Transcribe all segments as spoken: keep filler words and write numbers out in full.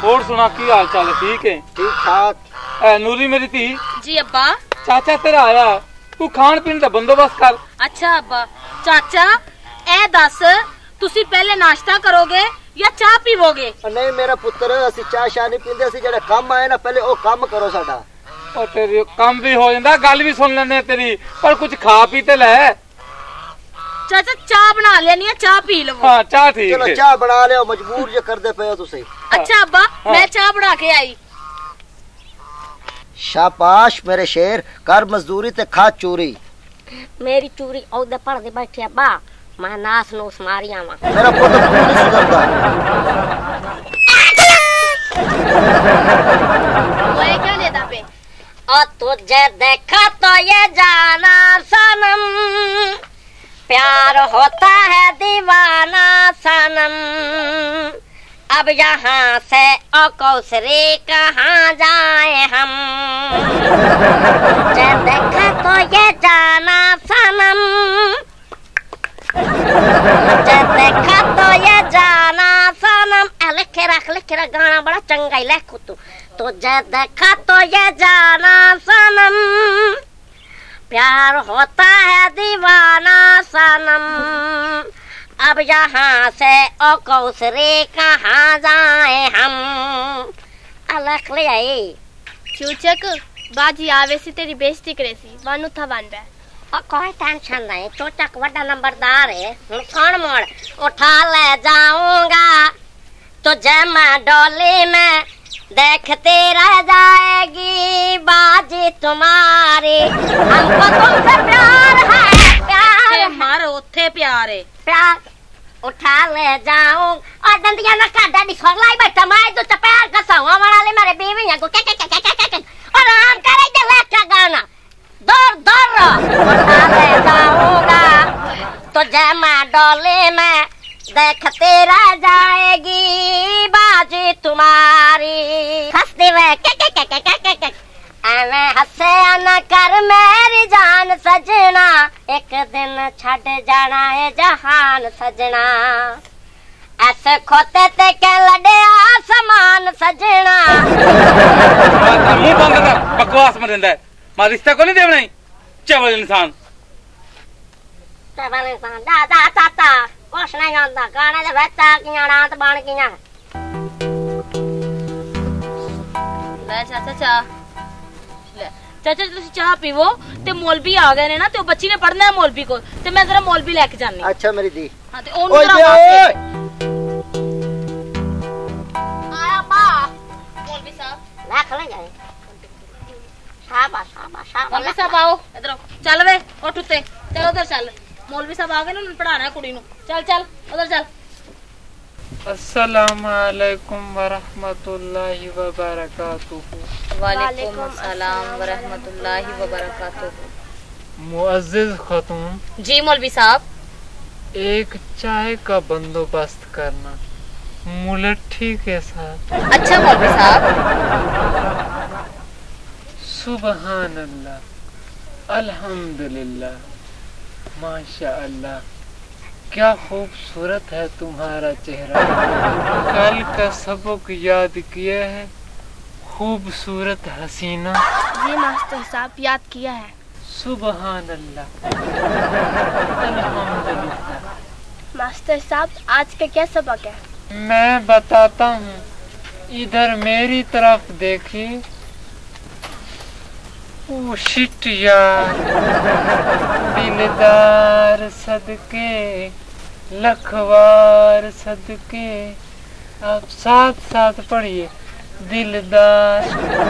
और सुना की हाल चाल है? ठीक है, ठीक ठाक। नूरी मेरी धी। जी अब्बा। चाचा तेरा आया, तू खान पीन का बंदोबस्त कर। अच्छा अब्बा। चाचा ए दस तुसी पहले नाश्ता करोगे या चाह पीवोगे? नहीं मेरा पुत्र, असि चाह शाह नहीं पींदे, असि जेड़ा काम आए ना पहले ओ काम करो साडा। और तेरी काम भी हो जाता, गल भी सुन लेने तेरी, पर कुछ खा पी ते ले। चाचा चाह बना लेनी है, चाह पी लो। हाँ चाह ठीक है। चलो चाह बना ले, मजबूर जो कर दे पे हो तुसी। अच्छा अब्बा हाँ। मैं चाह बना के आई। शाबाश मेरे शेर, कर मजदूरी ते खा चोरी। मेरी चोरी औदे पड़ दे बैठे अब्बा, मैं नास नूस मारी आवा। मेरा पुत्र तू नहीं सुधरदा। ओए क्या लेता पे? ओ तुझे देखा तो ये जाना सनम, प्यार होता है दीवाना सनम, अब यहाँ से ओ कौसरे कहाँ जाए हम। तुझे देखा तो ये जाना सनम, तुझे देखा तो ये जाना सनम। लिखे रख लिखे रख, गाना बड़ा चंगा ही लिखो तू। तुझे देखा तो ये जाना सनम, प्यार होता है दीवाना सनम, अब यहाँ से ओ कौसरे कहाँ जाए हम। अलग ले आई चूचक बाजी आवे से तेरी बेइज्जती करे सी वानु था बन बे। और कोई टेंशन नहीं, चूचक बड़ा नंबरदार है। कौन मोड़ उठा ले जाऊंगा तुझे मैं डोली में, देखते रह जाएगी बाजी तुम्हारी, हमको तुमसे प्यार है, प्यार मार ओथे प्यार है, प्यार। उठा ले जाऊं और डंडिया ना का डंडी सोलाई बैठा, मैं तो चपेर कसाऊं वाला ले मेरे बीवी है को के के के के के और आराम करे के लेके गाना दौड़ दौड़। उठा ले जाऊंगा तुझे मैं डोली में, देखते रह जाएगी बाजी तुम्हारी, हंसती में के के के के के के अने हंसे न कर मेरी जान सजना, एक दिन छड़ जाना है जहान सजना, ऐसे खोते ते के लड़े आसमान सजना। मुंह बंद कर, बकवास मत रंदा है, मां रिश्ता को नहीं देवना ही। चवल इंसान चवल इंसान दा दा चाचा कुछ नहीं जानता, गाने दे बच्चा कियां रात बन कियां। ले चाचा चाह, ले चाचा तुसी चाह पीवो ते मौलवी आ गए ने ना, ते बच्ची ने पढ़ना है मौलवी को, ते मैं जरा मौलवी लेके जानी। अच्छा मेरी दी। हां ते ओनु जरा वास्ते आया बा मौलवी साहब लाख ले जाए। शाबाश शाबाश शाबाश। मौलवी साहब आओ इधर आओ, चल वे उठ उते, चल उधर चल, मौलवी साहब आ गए ना, पढ़ाना है कुड़ी नु, चल चल उधर चल। अस्सलाम वालेकुम व रहमतुल्लाहि व बरकातुहू। वालेकुम अस्सलाम व रहमतुल्लाहि व बरकातुहू। मुअज्जिज खातून जी मौलवी साहब। एक चाय का बंदोबस्त करना मुलट्ठी के साथ। अच्छा मौलवी साहब। सुबहान अल्लाह, अल्हम्दुलिल्लाह, माशा अल्लाह, क्या खूबसूरत है तुम्हारा चेहरा। कल का सबक याद किया है, खूबसूरत हसीना। जी मास्टर साहब याद किया है। सुबहान अल्लाह, अल्हम्दुलिल्लाह। मास्टर साहब आज का क्या सबक है? मैं बताता हूँ, इधर मेरी तरफ देखिए। ओ शिट यार, दिलदार सदके लखवार सदके, आप साथ साथ पढ़िए। दिलदार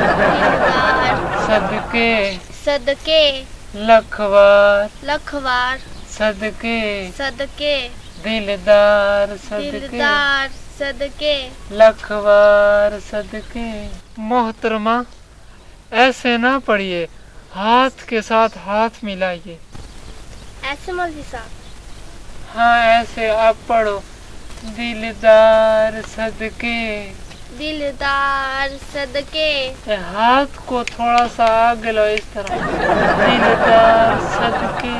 सदके सदके लखवार लखवार सदके सदके, दिलदार सदके दिलदार सदके लखवार सदके। मोहतरमा ऐसे ना पढ़िए, हाथ के साथ हाथ मिलाइए। ऐसे मौलवी साहब? हाँ ऐसे आप पढ़ो। दिलदार सदके, दिलदार सदके। हाथ को थोड़ा सा आगे लो इस तरह। दिलदार सदके,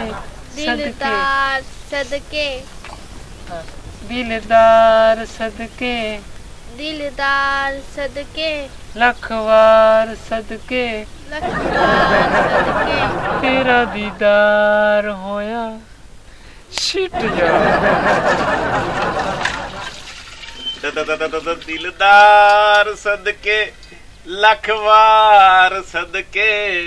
दिलदार सदके, हाँ, दिलदार सदके दिलदार सदके लखवार सदके लखवार सदके तेरा दीदार होया शिट यार दिलदार सदके लखवार सदके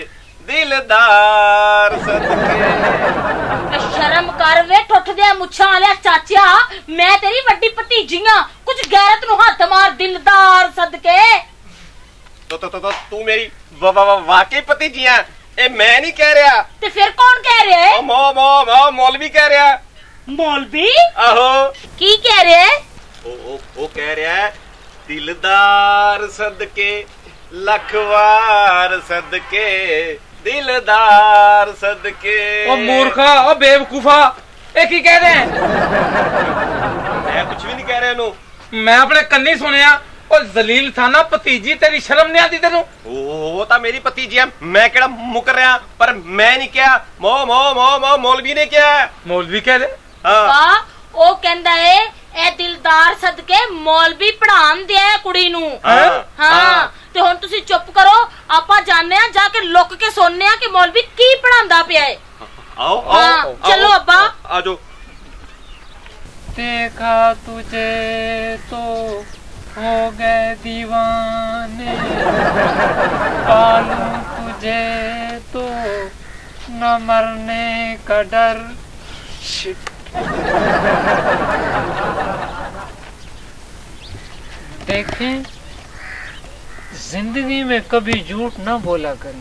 दिलदार सदके। शर्म कर वे ठुठ दे मुछां वाले चाचा, मैं तेरी वड्डी भतीजी हां, कुछ गैरत नु हथ मार दिलदार सदके। तो तो तो, तो तू मेरी वा, वा, वा, वाकई भतीजी है, ए मैं नहीं कह रहा। ते फिर कौन कह रहे है? मो मो मो मौलवी कह रहा। मौलवी? आहो। की कह रहे है? ओ ओ ओ कह रहा है दिलदार सदके लखवार सदके दिलदार सदके। ओ मूर्खा, ओ बेवकूफा, ए की कह रहे हैं? मैं कुछ भी नहीं कह रहा इनू, मैं अपने कन्नी सुनिया। ओ जलील थाना भतीजी, तेरी शर्म नहीं आती तेनू? ओ ता मेरी भतीजी है, मैं केड़ा मुकर रहा, पर मैं नहीं किया, मो मो मो मो मौलवी ने किया। मौलवी कह रहे? हाँ ओ कहंदा है ए दिलदार सदके मौलवी पढ़ान दिया कुड़ी नू। हाँ, हाँ ते हुण तुसी चुप करो, आपा जानने आ जाके लुक के सुनने आ कि मौलवी की पढ़ांदा पिया है। आओ आओ, हाँ, आओ चलो अब्बा। आजो। देखा तुझे तो हो गए दीवाने, पालूं तुझे तो न मरने का डर। शिट। देखें, जिंदगी में कभी झूठ ना बोला करें।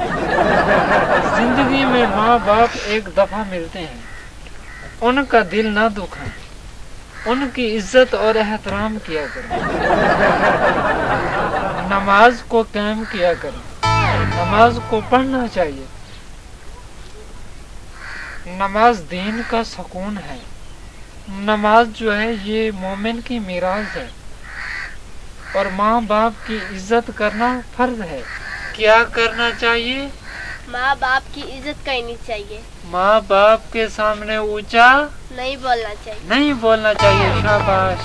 जिंदगी में माँ बाप एक दफा मिलते हैं, उनका दिल ना दुखाएं, उनकी इज्जत और एहतराम किया करें, नमाज को कायम किया करें, नमाज को पढ़ना चाहिए। नमाज दीन का सुकून है। नमाज जो है ये मोमिन की मिराज है, और माँ बाप की इज्जत करना फर्ज है। क्या करना चाहिए? माँ बाप की इज्जत करनी चाहिए, माँ बाप के सामने ऊंचा नहीं बोलना चाहिए, नहीं बोलना चाहिए। शाबाश।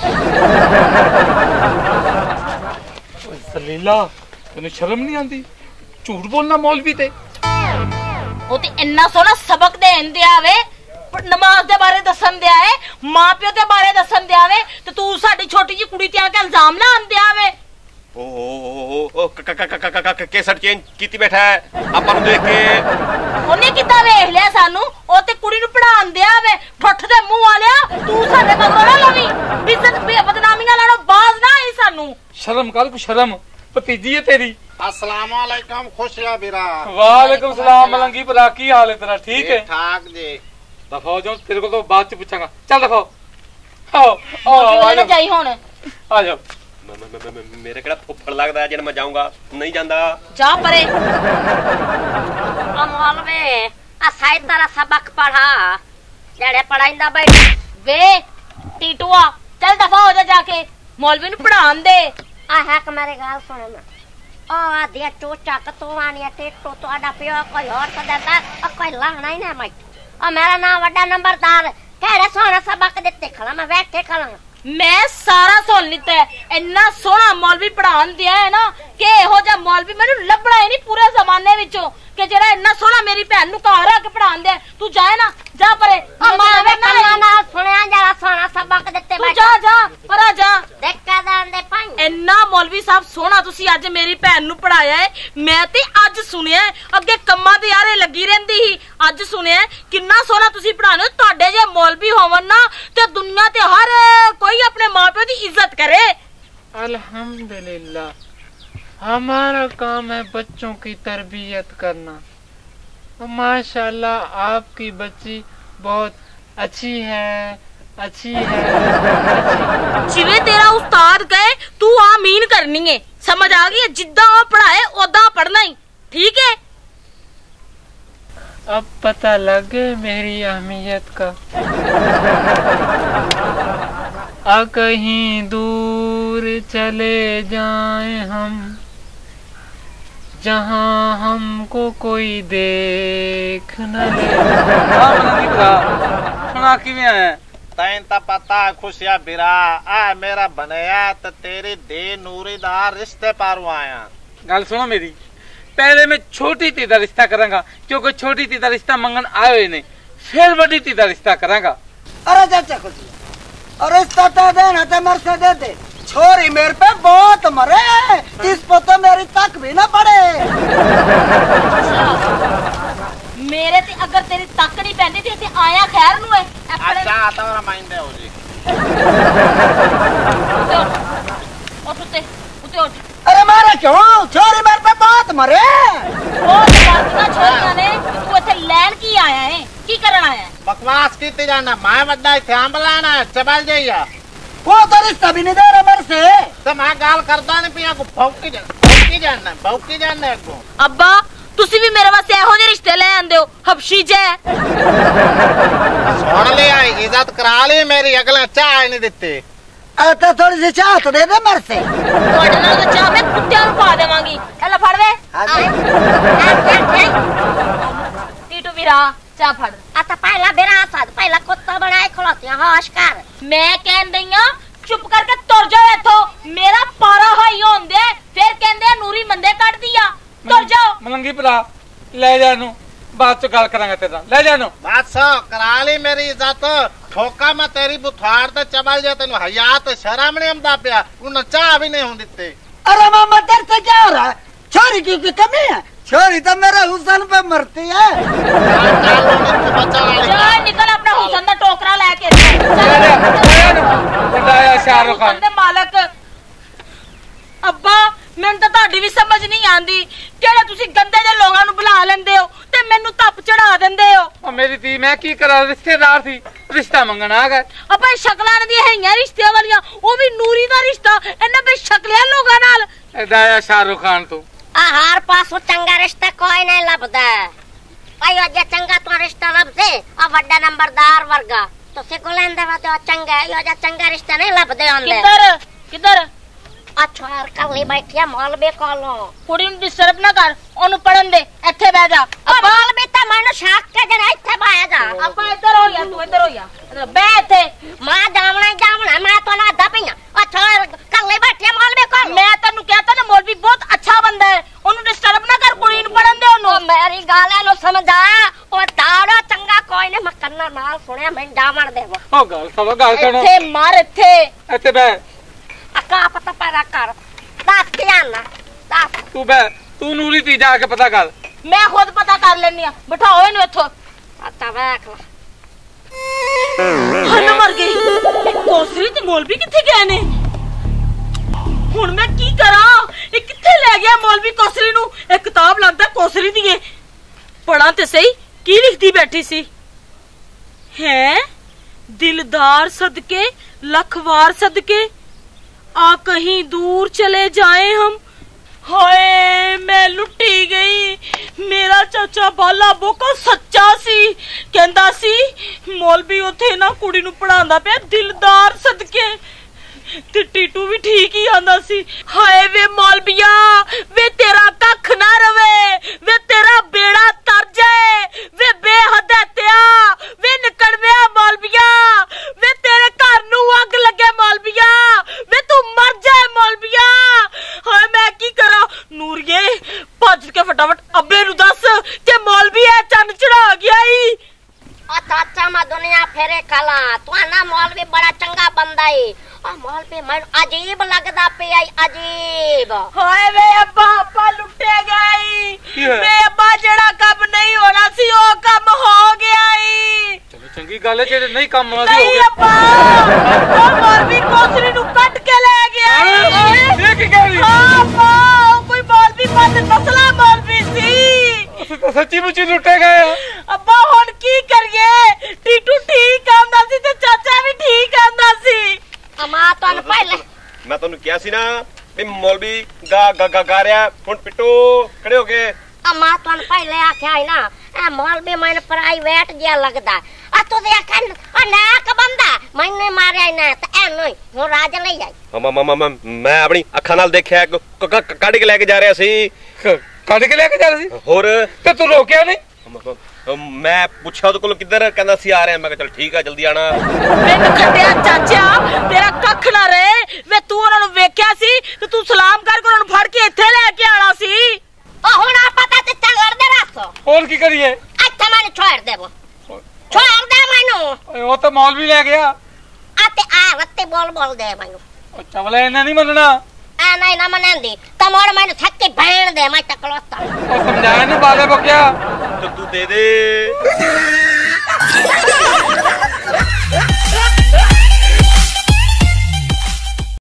जलीला, तेनू शर्म नहीं आती? झूठ बोलना मौलवी ते। ਉਹ ਤੇ ਇੰਨਾ ਸੋਹਣਾ ਸਬਕ ਦੇਣ ਦਿਆ ਵੇ, ਨਮਾਜ਼ ਦੇ ਬਾਰੇ ਦੱਸਣ ਦਿਆ ਹੈ, ਮਾਂ ਪਿਓ ਦੇ ਬਾਰੇ ਦੱਸਣ ਦਿਆ ਵੇ, ਤੇ ਤੂੰ ਸਾਡੀ ਛੋਟੀ ਜਿਹੀ ਕੁੜੀ ਤੇ ਆ ਕੇ ਇਲਜ਼ਾਮ ਲਾਉਣ ਦਿਆ ਵੇ। ओ ओ ओ केसट चेंज कीती बैठा है ਆਪਾਂ ਨੂੰ ਦੇਖ ਕੇ। ਉਹਨੇ ਕਿੱਦਾਂ ਵੇਖ ਲਿਆ ਸਾਨੂੰ? ਉਹ ਤੇ ਕੁੜੀ ਨੂੰ ਪੜਾਉਣ ਦਿਆ ਵੇ, ਠੁੱਠ ਦੇ ਮੂੰਹ ਵਾਲਿਆ, ਤੂੰ ਸਾਡੇ ਮਗਰੋਂ ਨਾ ਲਵੀ, ਇੱਜ਼ਤ ਬਦਨਾਮੀਆਂ ਲਾਣੋਂ ਬਾਜ਼ ਨਾ ਆਈ ਸਾਨੂੰ। शर्म कर, कुछ शर्म। भतीजी है तेरी। अस्सलाम वालेकुम, खुश या बिरा। वालेकुम सलाम मलंगी भला, की हाल है तेरा? ठीक है? ठाक जी। दफा हो जाओ, तेरे को तो बाद च पूछांगा। चल दफा आओ आओ आ जाई हुण आ जाओ। मेरे केड़ा फुफड़ लगदा है, जे मैं जाऊंगा नहीं जांदा। जा परे। ओ मौलवी, आ साइड तारा सबक पढ़ा जेड़े पढ़ाइंदा बैठ वे टीटुआ, चल दफा हो जा जाके, मौलवी नु पढ़ान दे। आ है कि मेरी गल सुन ना, ओ आदिया चोचा कतोवानिया टेटो तोड़ा पियो कोई और तो देता, ओ कोई लाना ही ना मैं। ओ मेरा नाम वड्डा नंबरदार, केड़े सोहना सबक दिते खला, मैं बैठे खला। मैं सारा सुन लिता है, इन्ना सोहना मौलवी पढ़ान दिया है ना कि एहो जा मौलवी मैनू लभना ही नहीं पूरे जमाने विचों कि जेड़ा इन्ना सोहना मेरी भैन नु घर आके पढ़ान दिया। तू जाए ना, जा परे। ओ मां वे कन्ना ना सुनया जरा सोहना सबक दिते तू जा जा परा जा। देख के दान दे पाई इन्ना मौलवी साहब सोहना तुसी अज मेरी भैन नु पढ़ाया है, मैं ते अज सुनिया। अगे कम्मा ते यार लगी रहंदी ही, अज सुनिया किन्ना सोहना तुसी पढ़ाने हो। तुहाडे जे मौलवी होवन ना ते दुनिया ते हर कोई अपने मां प्यो दी इज्जत करे। अल्हम्दुलिल्लाह, हमारा काम है बच्चों की तरबियत करना। माशाल्लाह आपकी बच्ची बहुत अच्छी है, अच्छी है, अच्छी। जिवे तेरा उस्ताद कहे तू आमीन करनी है, समझ आ गई है? जिद्दां वो पढ़ाए ओदा पढ़ना ही, ठीक है? अब पता लग गए मेरी अहमियत का। आ कहीं दूर चले जाएं हम, जहाँ हमको कोई देख न ले। हां मलंगी भला, सुना किवें है? तैन ता पता खुशिया बिरा आ मेरा बनया तो तेरी दे नूरी दा रिश्ते पारू आया। गल सुनो मेरी, पहले मैं छोटी धी दा रिश्ता करांगा क्योंकि छोटी धी दा रिश्ता मंगन आए ने, फिर बड़ी धी दा रिश्ता करांगा। अरे चाचा खुशिया, अरे रिश्ता तो देना ते मर से दे दे। छोरी मेरे पे बहुत मरे, इस पर तो मेरी तक भी ना पड़े। मेरे ते अगर तेरी तक नहीं पैंदी ते इत्थे आया खैर नू है। अच्छा तो रमाइंदे हो जी। उठ उठ उठ उठ। अरे मारे क्यों? छोरी मेरे पे बहुत मरे। बहुत मारना छोरियां ने, तू इत्थे लैन की आया है? की करन आया है? बकवास कीती जाना, मैं वड्डा इत्थे अंब लाना चबल जाइया। वो तो रिश्ता भी नहीं दे रहा मेरे से। तो मैं गाल करदा नहीं पिया को भौंकी जा भौंकी जाना भौंकी जाना को। अब्बा तुसी भी मेरे वास्ते एहो जे रिश्ते ले आंदे हो हबशी जे। सुन ले आई इज्जत करा ली मेरी, अगला चाह नहीं देते। तो थोड़ी सी चाह तो दे दे मेरे से। ਤੁਹਾਡੇ ਨਾਲ ਤਾਂ ਚਾਹ ਮੈਂ ਕੁੱਤਿਆਂ ਨੂੰ ਪਾ ਦੇਵਾਂਗੀ। ਇਹ ਲੈ ਫੜ ਵੇ। ਟੀਟੂ ਵੀਰਾ ਚਾਹ ਫੜ। आ तो पहला बिरा साद पहला कुत्ता बनाए खलोतियां होश कर। मैं कहन दई हां चुप करके तुर जाओ इथों। मेरा पारा हाई होंदे फिर कहंदे नूरी मंदे कट दिया। तुर जाओ। मलंगी भरा ले जा नू, बाद च गल करांगा तेरा। ले जा नू। बस करा ली मेरी इज्जत। ठोका मैं तेरी बुखार ते चबल जा, तेन हयात शर्म नहीं आंदा पिया, उन चाह भी नहीं हों दिते। अरे मामा तेरे से क्या हो रहा है? छोरी की कोई कमी है? छोरी तो मेरे हुसन पे मरती है। जा निकल अपना हुसन दा टोकरा लेके। बड़ा शाहरुख खान दे मालक। अब्बा मैनू तो ਤੁਹਾਡੀ भी समझ नहीं आंदी, ਕਿਹੜੇ ਤੁਸੀਂ गंदे जे लोगां ਨੂੰ बुला लेंदे हो ते मैनू तप चढ़ा देंदे हो। ओ मेरी धी मैं की करा, रिश्तेदार थी, रिश्ता मंगन आ गए। अब्बा शक्लां दी हैयां रिश्ते वालियां, ओ भी नूरी दा रिश्ता इन्ने बे शक्लियां लोगां नाल। दाया शाहरुख खान तू आ हर पासों चंगा रिश्ता कोई नहीं लभदा। भाई अजे चंगा तो रिश्ता लभदे आ वड्डा नंबरदार वर्गा तो सिको लेंदे वा तो चंगा यो जा चंगा रिश्ता नहीं लभदे आंदे। किधर किधर अच्छा यार कल्ली बैठी है मौलवी कोलो। कुड़ी नु डिस्टर्ब ना कर, ओनु पढ़न दे, इत्थे बैठ जा। अब मौलवी ता मैनू शाक के जरा इत्थे बाया जा। अब्बा इधर हो या, तू इधर हो या, इधर बैठ। मां जावना जावना मैं तो ना दा पईया। अच्छा यार कल्ली बैठी है मौलवी कोलो। मैं तन्नू कहता ना मौलवी बहुत अच्छा बंदा है, ओनु डिस्टर्ब ना कर, कुड़ी नु पढ़न दे ओनु। मेरी गाल नो समझा ओ दाड़ा चंगा कोई नहीं, मैं कन्ना नाल सुने मैं जावण देवो। ओ गल सब गल सुनो, इत्थे मार इत्थे इत्थे बे अका पता पैदा कर दस के आना दस। तू बे तू नूरी धी जाके पता कर। मैं खुद पता कर लेनी आ, बिठाओ इनु इथों। आता देख ला हन मर गई। कोसरी ते मौलवी किथे गए ने? हुन मैं की करा? ए किथे ले गया मौलवी कोसरी नु? ए किताब लगदा कोसरी दी है, पढ़ा ते सही की लिखदी बैठी सी। हैं दिलदार सदके लखवार सदके आ कहीं दूर चले जाए हम। हाय मैं लुटी गई। मेरा चाचा बाला बोका सच्चा सी, कहंदा सी मौलवी उथे ना कुड़ी नु पढ़ांदा पे दिलदार सदके ते टीटू भी ठीक ही आंदा सी। हाय वे मौलविया वे तेरा कख ना रवे, वे तेरा बेड़ा तर जाए, वे बेहदतिया वे निकड़विया मौलविया, वे तेरे घर नु अग लगे मौलविया, वे तू मर जाए मौलविया। हाय मैं की करा? नूरिये भज के फटाफट अब्बे नु दस कि मौलवी है चंद चढ़ा गया ही। अच्छा अच्छा मैं दुनिया फेरे कला तू ना मौलवी बड़ा चंगा बंदा है। आ मौलवी मैं अजीब लगदा पे आई अजीब। हाय वे अब्बा अब्बा लुटे गई। वे अब्बा जेड़ा काम नहीं होना सी ओ काम हो गया ही। चलो चंगी गल है, जेड़े नहीं काम होना सी हो नहीं गया। अब्बा ओ मौलवी कोसरी नु कट के ले गया ही। ये की कह रही? हां अब्बा कोई मौलवी बंद नस्ला मौलवी सी। तो सच्ची मुच्ची लुटे गए। अब्बा हुन की करिए? टीटू ठीक आंदा सी ते चाचा भी ठीक आंदा सी। अमा तो पहले मैं तन्नू किया सी ना भी मौलवी गा गा गा गा रहा हुन पिट्टू खड़े हो गए। अमा तो पहले आख्या है ना ए मौलवी मैंने प्राइवेट जिया लगदा। आ तू दे अखन अनाक बंदा मैंने मारया ना त ए नहीं हो राज ले जाई। मम्मा मम्मा मैं अपनी अखां नाल देखिया कड के लेके जा रहा सी। कड के लेके जा रहा सी? होर ते तू रोकिया नहीं? मैं पूछा ਉਹਦੇ ਕੋਲ ਕਿੱਧਰ ਕਹਿੰਦਾ ਸੀ ਆ ਰਿਹਾ ਮੈਂ ਕਿਹਾ ਚਲ ਠੀਕ ਆ ਜਲਦੀ ਆਣਾ ਮੈਨੂੰ ਖੱਟਿਆ ਚਾਚਾ ਤੇਰਾ ਕੱਖ ਨਾ ਰਹੇ ਵੇ ਤੂੰ ਉਹਨਾਂ ਨੂੰ ਵੇਖਿਆ ਸੀ ਤੇ ਤੂੰ ਸਲਾਮ ਕਰਕੇ ਉਹਨਾਂ ਨੂੰ ਫੜ ਕੇ ਇੱਥੇ ਲੈ ਕੇ ਆਣਾ ਸੀ ਉਹ ਹੁਣ ਆਪਾਂ ਤਾਂ ਤੇ ਕਰਦੇ ਰਸੋ ਹੋਰ ਕੀ ਕਰੀਏ ਅੱਛਾ ਮੈਨੂੰ ਛੋੜ ਦੇਵੋ ਛੋੜ ਦੇ ਮੈਨੂੰ ਉਹ ਤਾਂ ਮੌਲਵੀ ਲੈ ਗਿਆ ਆ ਤੇ ਆ ਰੱਤੇ ਬੋਲ ਬੋਲ ਦੇ ਮੈਨੂੰ ਉਹ ਚਵਲੇ ਇਹਨੇ ਨਹੀਂ ਮੰਨਣਾ ਆ ਨਹੀਂ ਨਾ ਮੰਨਦੀ ਤਾਂ ਮੋੜ ਮੈਨੂੰ ਛੱਕੇ ਭੈਣ ਦੇ ਮੈਂ ਟਕਲੋਤਾ ਉਹ ਸਮਝਾਇਆ ਨਹੀਂ ਬਾਲੇ ਬਕਿਆ ਤੇ ਤੂੰ ਦੇ ਦੇ